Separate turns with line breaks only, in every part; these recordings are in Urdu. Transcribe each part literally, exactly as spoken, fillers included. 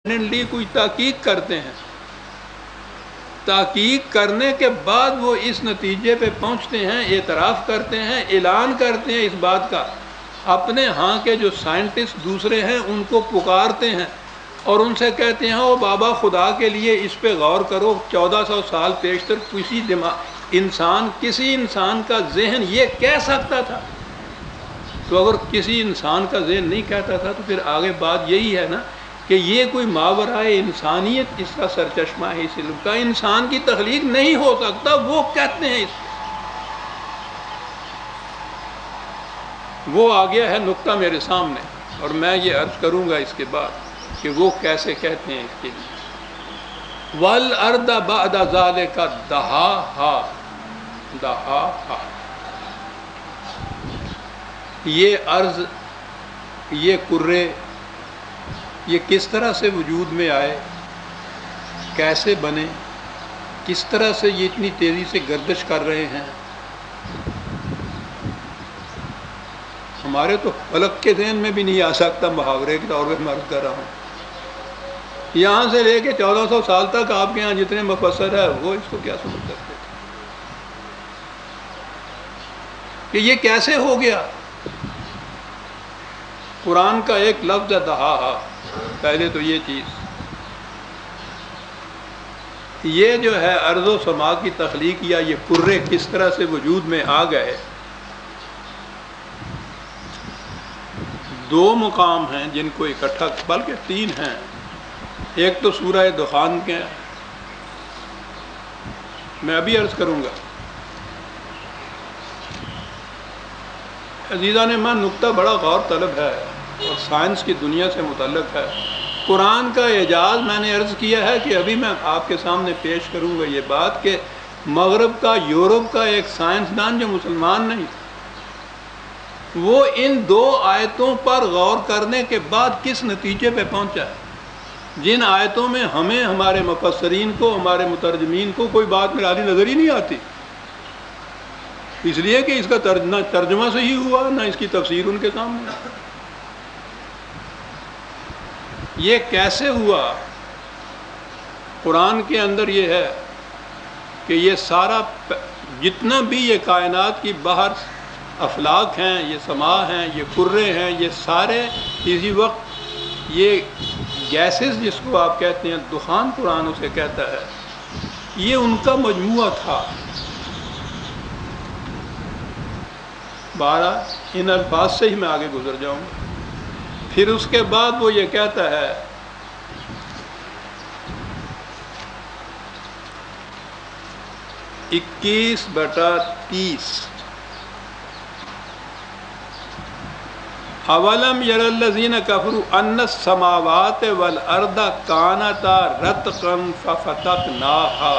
کوئی تحقیق کرتے ہیں، تحقیق کرنے کے بعد وہ اس نتیجے پہ پہنچتے ہیں، اعتراف کرتے ہیں، اعلان کرتے ہیں اس بات کا، اپنے ہاں کے جو سائنٹسٹ دوسرے ہیں ان کو پکارتے ہیں اور ان سے کہتے ہیں او بابا خدا کے لیے اس پہ غور کرو، چودہ سو سال پیشتر کسی دماغ انسان کسی انسان کا ذہن یہ کہہ سکتا تھا؟ تو اگر کسی انسان کا ذہن نہیں کہتا تھا تو پھر آگے بات یہی ہے نا کہ یہ کوئی ماورائے انسانیت اس کا سرچشمہ ہے، اس علم کا انسان کی تخلیق نہیں ہو سکتا، وہ کہتے ہیں اس وہ آ گیا ہے نقطہ میرے سامنے، اور میں یہ عرض کروں گا اس کے بعد کہ وہ کیسے کہتے ہیں اس کے لیے وَالْأَرْضَ بَعْدَ ذَلِكَ دَحَاهَا دَحَاهَا یہ ارض، یہ کرے، یہ کس طرح سے وجود میں آئے، کیسے بنے، کس طرح سے یہ اتنی تیزی سے گردش کر رہے ہیں؟ ہمارے تو فلک کے ذہن میں بھی نہیں آ سکتا، محاورے کے طور پہ میں عرض کر رہا ہوں۔ یہاں سے لے کے چودہ سو سال تک آپ کے یہاں جتنے مفسر ہیں وہ اس کو کیا سمجھ سکتے تھے کہ یہ کیسے ہو گیا؟ قرآن کا ایک لفظ ہے دہا، پہلے تو یہ چیز، یہ جو ہے ارض و سما کی تخلیق یا یہ کرے کس طرح سے وجود میں آ گئے، دو مقام ہیں جن کو اکٹھا، بلکہ تین ہیں۔ ایک تو سورہ دخان کے میں ابھی عرض کروں گا۔ عزیزان من، نقطہ بڑا غور طلب ہے اور سائنس کی دنیا سے متعلق ہے۔ قرآن کا اعجاز میں نے عرض کیا ہے کہ ابھی میں آپ کے سامنے پیش کروں گا یہ بات کہ مغرب کا، یورپ کا ایک سائنسدان جو مسلمان نہیں تھا، وہ ان دو آیتوں پر غور کرنے کے بعد کس نتیجے پہ پہنچا ہے، جن آیتوں میں ہمیں، ہمارے مفسرین کو، ہمارے مترجمین کو کوئی بات میرا نظر ہی نہیں آتی، اس لیے کہ اس کا ترجمہ صحیح ہوا نہ اس کی تفسیر ان کے سامنے۔ یہ کیسے ہوا؟ قرآن کے اندر یہ ہے کہ یہ سارا جتنا بھی یہ کائنات کی باہر افلاک ہیں، یہ سما ہیں، یہ کرے ہیں، یہ سارے اسی وقت یہ گیسز جس کو آپ کہتے ہیں، دخان قرآن اسے کہتا ہے، یہ ان کا مجموعہ تھا۔ بارہ ان الفاظ سے ہی میں آگے گزر جاؤں گا۔ پھر اس کے بعد وہ یہ کہتا ہے اکیس بٹا تیس اولم یر الذین کفروا ان السماوات والارض کانتا رتقا ففتقناہا،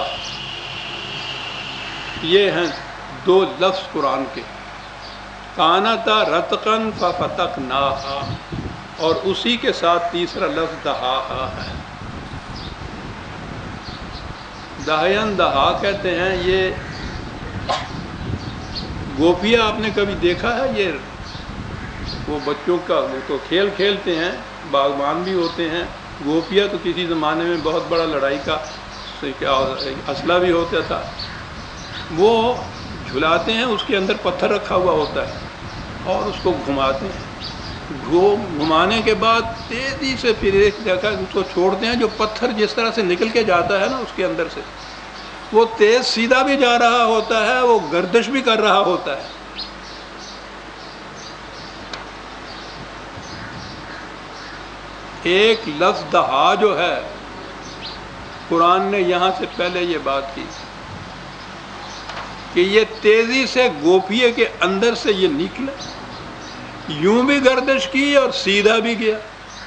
یہ ہیں دو لفظ قرآن کے، کانتا رتقا ففتقناہا، اور اسی کے ساتھ تیسرا لفظ دہا ہے۔ دہین دہا کہتے ہیں، یہ گوپیا آپ نے کبھی دیکھا ہے؟ یہ وہ بچوں کا وہ تو کھیل کھیلتے ہیں، باغبان بھی ہوتے ہیں، گوپیا تو کسی زمانے میں بہت بڑا لڑائی کا اسلحہ بھی ہوتا تھا، وہ جھلاتے ہیں، اس کے اندر پتھر رکھا ہوا ہوتا ہے اور اس کو گھماتے ہیں، گھمانے کے بعد تیزی سے پھر ایک جگہ اس کو چھوڑتے ہیں، جو پتھر جس طرح سے نکل کے جاتا ہے نا اس کے اندر سے، وہ تیز سیدھا بھی جا رہا ہوتا ہے، وہ گردش بھی کر رہا ہوتا ہے۔ ایک لفظ دہا جو ہے، قرآن نے یہاں سے پہلے یہ بات کی کہ یہ تیزی سے گوپیے کے اندر سے یہ نکلا، یوں بھی گردش کی اور سیدھا بھی گیا،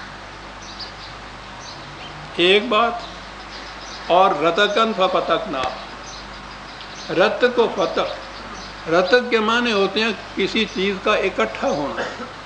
ایک بات۔ اور رتقن ففتقنا، رتق و فتق، رتق کے معنی ہوتے ہیں کسی چیز کا اکٹھا ہونا،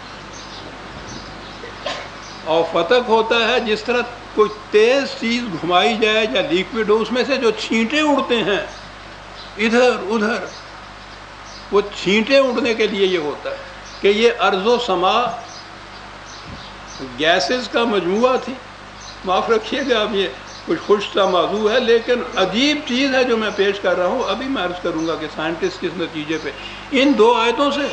اور فتق ہوتا ہے جس طرح کوئی تیز چیز گھمائی جائے یا لیکوڈ ہو، اس میں سے جو چھینٹے اڑتے ہیں ادھر ادھر، وہ چھینٹے اڑنے کے لیے یہ ہوتا ہے کہ یہ ارض و سما گیسز کا مجموعہ تھی، معاف رکھیے گا، اب یہ کچھ خوش سا موضوع ہے، لیکن عجیب چیز ہے جو میں پیش کر رہا ہوں. ابھی میں عرض کروں گا کہ سائنٹسٹ کس نتیجے پہ ان دو آیتوں سے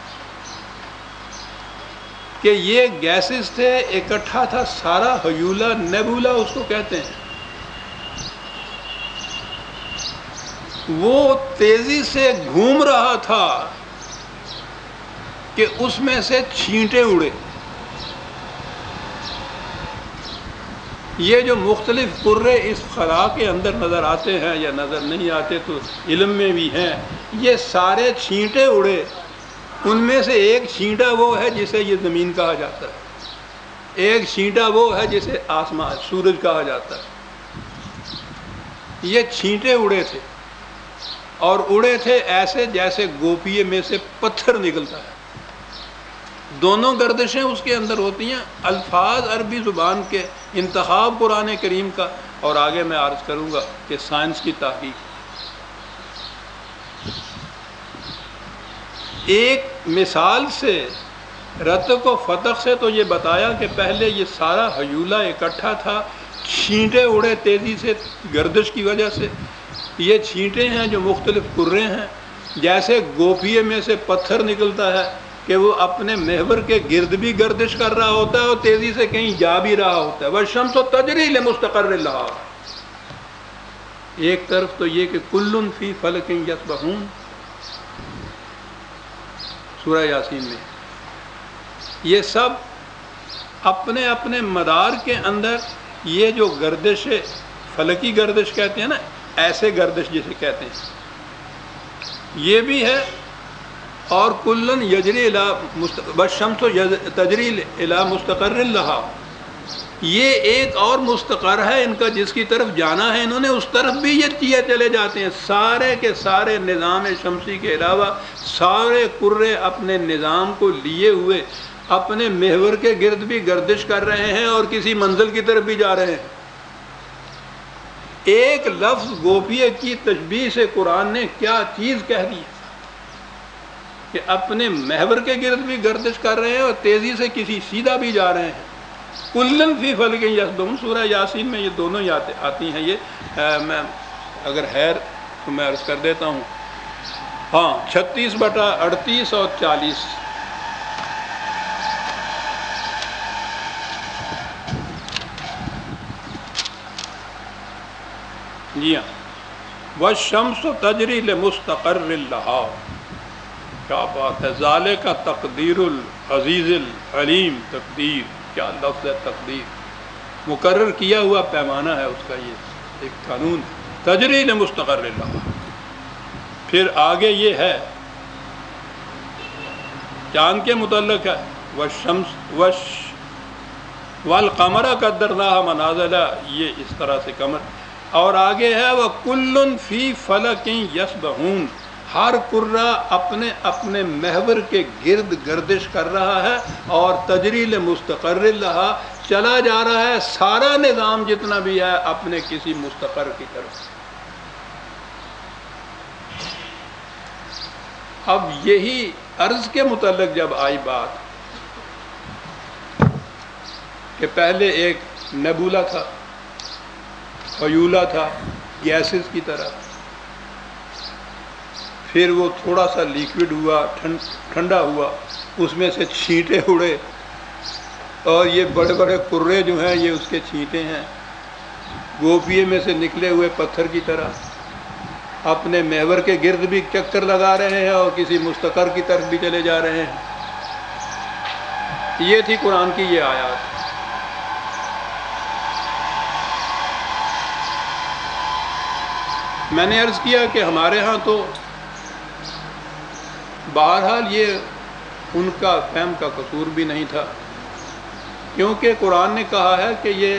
کہ یہ گیسز تھے، اکٹھا تھا سارا ہیولا، نیبولا اس کو کہتے ہیں، وہ تیزی سے گھوم رہا تھا کہ اس میں سے چھینٹے اڑے. یہ جو مختلف قرے اس خلا کے اندر نظر آتے ہیں یا نظر نہیں آتے تو علم میں بھی ہیں، یہ سارے چھینٹے اڑے. ان میں سے ایک چھینٹا وہ ہے جسے یہ زمین کہا جاتا ہے، ایک چھینٹا وہ ہے جسے آسمان سورج کہا جاتا ہے. یہ چھینٹے اڑے تھے اور اڑے تھے ایسے جیسے گوپیے میں سے پتھر نکلتا ہے. دونوں گردشیں اس کے اندر ہوتی ہیں. الفاظ عربی زبان کے انتخاب قرآن کریم کا، اور آگے میں عرض کروں گا کہ سائنس کی تحقیق. ایک مثال سے رتق و فتق سے تو یہ بتایا کہ پہلے یہ سارا ہیولا اکٹھا تھا، چھینٹے اڑے تیزی سے گردش کی وجہ سے. یہ چھینٹے ہیں جو مختلف قرے ہیں، جیسے گوپیے میں سے پتھر نکلتا ہے کہ وہ اپنے محور کے گرد بھی گردش کر رہا ہوتا ہے اور تیزی سے کہیں جا بھی رہا ہوتا ہے. وَالشَّمْسُ تَجْرِي لِمُسْتَقَرٍّ لَهَا. ایک طرف تو یہ کہ کُلٌّ فِي فَلَكٍ يَسْبَحُونَ سورہ یاسین میں، یہ سب اپنے اپنے مدار کے اندر یہ جو گردش فلکی گردش کہتے ہیں نا، ایسے گردش جسے کہتے ہیں، یہ بھی ہے. اور کلن یجری والشمس تجری الی مستقر لہا، یہ ایک اور مستقر ہے ان کا جس کی طرف جانا ہے انہوں نے، اس طرف بھی یہ کیے چلے جاتے ہیں. سارے کے سارے نظام شمسی کے علاوہ سارے قرے اپنے نظام کو لیے ہوئے اپنے محور کے گرد بھی گردش کر رہے ہیں اور کسی منزل کی طرف بھی جا رہے ہیں. ایک لفظ گوپیے کی تشبیہ سے قرآن نے کیا چیز کہہ دی کہ اپنے محور کے گرد بھی گردش کر رہے ہیں اور تیزی سے کسی سیدھا بھی جا رہے ہیں. کلن فی فلک یسبحون سورہ یاسین میں یہ دونوں ہی آتی ہیں. یہ میں اگر ہے تو میں عرض کر دیتا ہوں. ہاں، چھتیس بٹا اڑتیس اور چالیس. جی ہاں، والشمس تجری لمستقر لہا. کیا بات ہے، ذالک تقدیر العزیز العلیم. تقدیر، کیا لفظ ہے تقدیر، مقرر کیا ہوا پیمانہ ہے اس کا، یہ ایک قانون. تجری لمستقر لہا. پھر آگے یہ ہے چاند کے متعلق ہے، والشمس وش والقمر قدرناہ منازل، یہ اس طرح سے قمر. اور آگے ہے وَكُلٌّ فِي فَلَكٍ يَسْبَحُونَ. ہر قرہ اپنے اپنے محور کے گرد گردش کر رہا ہے اور تجریل مستقر لہا چلا جا رہا ہے. سارا نظام جتنا بھی ہے اپنے کسی مستقر کی طرف. اب یہی عرض کے متعلق جب آئی بات کہ پہلے ایک نیبولا تھا، ہیولا تھا گیسز کی طرح، پھر وہ تھوڑا سا لیکوڈ ہوا، ٹھنڈا ہوا، اس میں سے چھینٹے اڑے، اور یہ بڑے بڑے قرے جو ہیں یہ اس کے چھینٹے ہیں، گوپیے میں سے نکلے ہوئے پتھر کی طرح اپنے محور کے گرد بھی چکر لگا رہے ہیں اور کسی مستقر کی طرف بھی چلے جا رہے ہیں. یہ تھی قرآن کی یہ آیات. میں نے عرض کیا کہ ہمارے ہاں تو بہرحال یہ ان کا فہم کا قصور بھی نہیں تھا، کیونکہ قرآن نے کہا ہے کہ یہ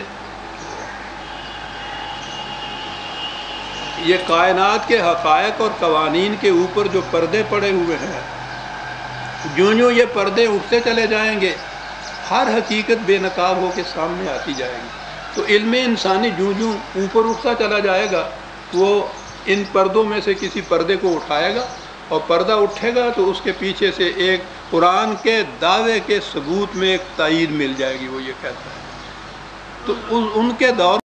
یہ کائنات کے حقائق اور قوانین کے اوپر جو پردے پڑے ہوئے ہیں، جوں جوں یہ پردے اٹھتے چلے جائیں گے ہر حقیقت بے نقاب ہو کے سامنے آتی جائے گی. تو علم انسانی جوں جوں اوپر اٹھتا چلا جائے گا وہ ان پردوں میں سے کسی پردے کو اٹھائے گا، اور پردہ اٹھے گا تو اس کے پیچھے سے ایک قرآن کے دعوے کے ثبوت میں ایک تائید مل جائے گی. وہ یہ کہتا ہے تو ان کے دور